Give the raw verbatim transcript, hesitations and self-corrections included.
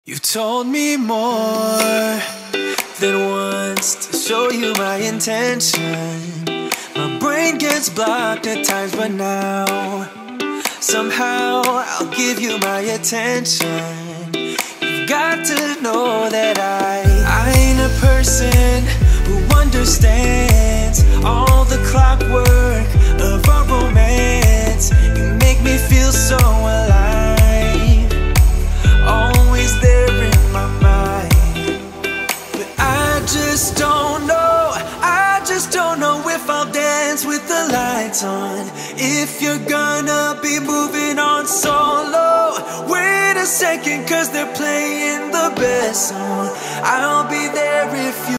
You told me more than once to show you my intention. My brain gets blocked at times, but now somehow I'll give you my attention. You've got to know that I I ain't a person who understands all the clockwork of our romance. You make me feel so alive, always there in my mind. But I just don't know, I just don't know if I'll dance with the lights on. If you're gonna be moving on solo, wait a second, cause they're playing the best song. I'll be there if you